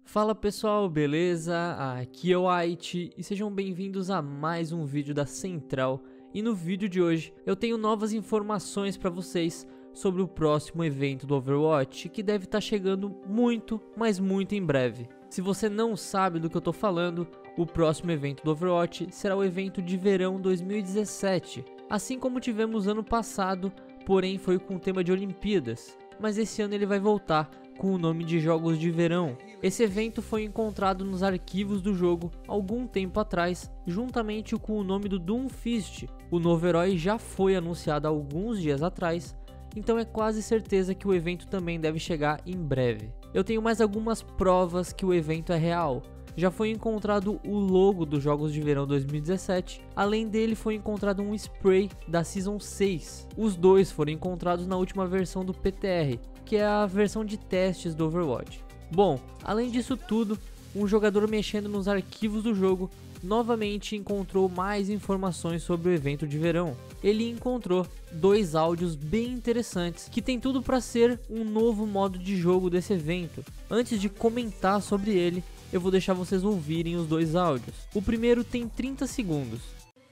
Fala pessoal, beleza? Aqui é o White e sejam bem-vindos a mais um vídeo da Central. E no vídeo de hoje eu tenho novas informações para vocês sobre o próximo evento do Overwatch, que deve estar chegando muito, mas muito em breve. Se você não sabe do que eu tô falando, o próximo evento do Overwatch será o evento de verão 2017, assim como tivemos ano passado, porém foi com o tema de Olimpíadas, mas esse ano ele vai voltar com o nome de Jogos de Verão. Esse evento foi encontrado nos arquivos do jogo algum tempo atrás, juntamente com o nome do Doomfist. O novo herói já foi anunciado há alguns dias atrás, então é quase certeza que o evento também deve chegar em breve. Eu tenho mais algumas provas que o evento é real. Já foi encontrado o logo dos Jogos de Verão 2017, além dele foi encontrado um spray da Season 6. Os dois foram encontrados na última versão do PTR, que é a versão de testes do Overwatch. Bom, além disso tudo, um jogador mexendo nos arquivos do jogo novamente encontrou mais informações sobre o evento de verão. Ele encontrou dois áudios bem interessantes que tem tudo para ser um novo modo de jogo desse evento. Antes de comentar sobre ele, eu vou deixar vocês ouvirem os dois áudios. O primeiro tem 30 segundos.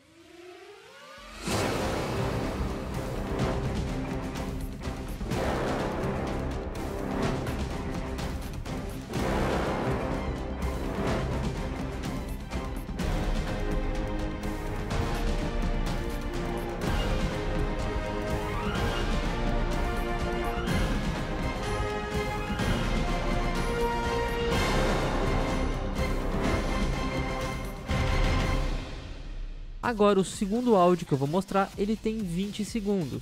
Agora o segundo áudio que eu vou mostrar, ele tem 20 segundos.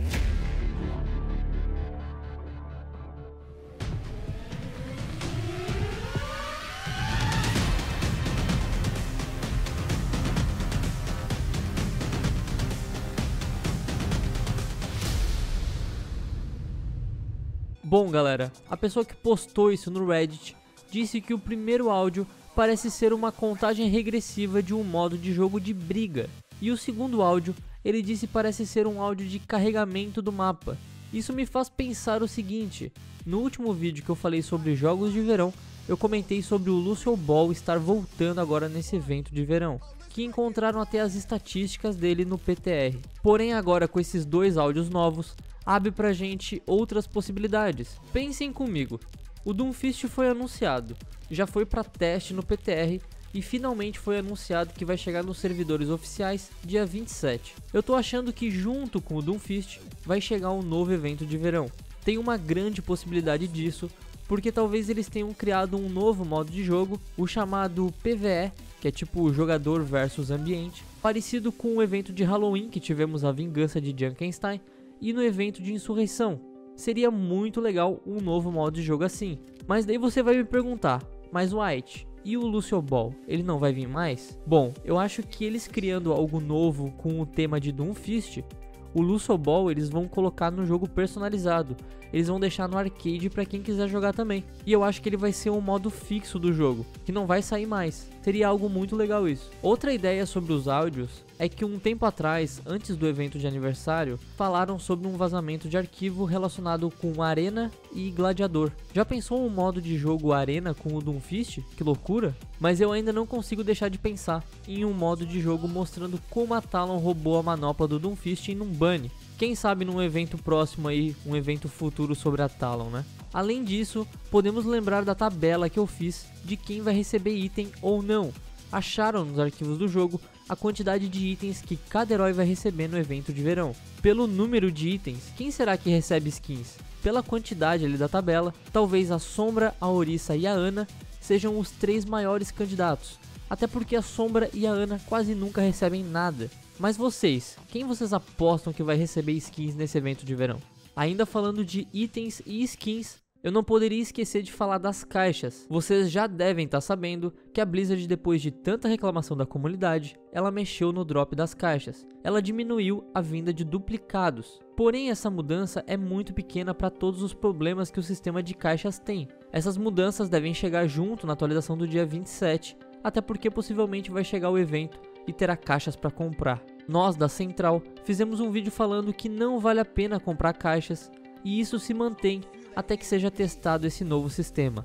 Bom galera, a pessoa que postou isso no Reddit disse que o primeiro áudio parece ser uma contagem regressiva de um modo de jogo de briga. E o segundo áudio, ele disse parece ser um áudio de carregamento do mapa. Isso me faz pensar o seguinte: no último vídeo que eu falei sobre jogos de verão, eu comentei sobre o Lucio Ball estar voltando agora nesse evento de verão, que encontraram até as estatísticas dele no PTR. Porém agora com esses dois áudios novos, abre pra gente outras possibilidades. Pensem comigo. O Doomfist foi anunciado, já foi para teste no PTR e finalmente foi anunciado que vai chegar nos servidores oficiais dia 27. Eu tô achando que junto com o Doomfist vai chegar um novo evento de verão. Tem uma grande possibilidade disso, porque talvez eles tenham criado um novo modo de jogo, o chamado PvE, que é tipo jogador versus ambiente, parecido com o evento de Halloween que tivemos a vingança de Junkenstein e no evento de Insurreição. Seria muito legal um novo modo de jogo assim. Mas daí você vai me perguntar, mas White, e o Lucio Ball, ele não vai vir mais? Bom, eu acho que eles criando algo novo com o tema de Doomfist, o Lucio Ball eles vão colocar no jogo personalizado. Eles vão deixar no arcade para quem quiser jogar também. E eu acho que ele vai ser um modo fixo do jogo, que não vai sair mais. Seria algo muito legal isso. Outra ideia sobre os áudios é que um tempo atrás, antes do evento de aniversário, falaram sobre um vazamento de arquivo relacionado com Arena e Gladiador. Já pensou um modo de jogo Arena com o Doomfist? Que loucura! Mas eu ainda não consigo deixar de pensar em um modo de jogo mostrando como a Talon roubou a manopla do Doomfist em um bunny. Quem sabe num evento próximo aí, um evento futuro sobre a Talon, né? Além disso, podemos lembrar da tabela que eu fiz de quem vai receber item ou não. Acharam nos arquivos do jogo a quantidade de itens que cada herói vai receber no evento de verão. Pelo número de itens, quem será que recebe skins? Pela quantidade ali da tabela, talvez a Sombra, a Orisa e a Ana sejam os 3 maiores candidatos. Até porque a Sombra e a Ana quase nunca recebem nada. Mas vocês, quem vocês apostam que vai receber skins nesse evento de verão? Ainda falando de itens e skins, eu não poderia esquecer de falar das caixas. Vocês já devem estar sabendo que a Blizzard, depois de tanta reclamação da comunidade, ela mexeu no drop das caixas. Ela diminuiu a vinda de duplicados. Porém, essa mudança é muito pequena para todos os problemas que o sistema de caixas tem. Essas mudanças devem chegar junto na atualização do dia 27, até porque possivelmente vai chegar o evento e terá caixas para comprar. Nós da Central fizemos um vídeo falando que não vale a pena comprar caixas e isso se mantém até que seja testado esse novo sistema.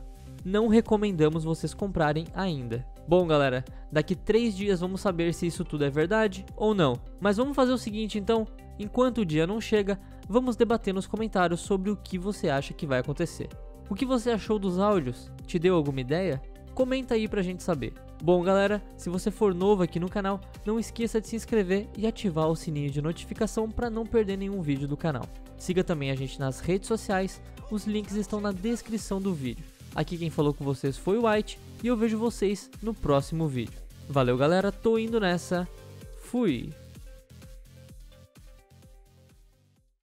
não recomendamos vocês comprarem ainda. Bom galera, daqui 3 dias vamos saber se isso tudo é verdade ou não. Mas vamos fazer o seguinte então, enquanto o dia não chega, vamos debater nos comentários sobre o que você acha que vai acontecer. O que você achou dos áudios? Te deu alguma ideia? Comenta aí pra gente saber. Bom galera, se você for novo aqui no canal, não esqueça de se inscrever e ativar o sininho de notificação para não perder nenhum vídeo do canal. Siga também a gente nas redes sociais, os links estão na descrição do vídeo. Aqui quem falou com vocês foi o White e eu vejo vocês no próximo vídeo. Valeu galera, tô indo nessa, fui!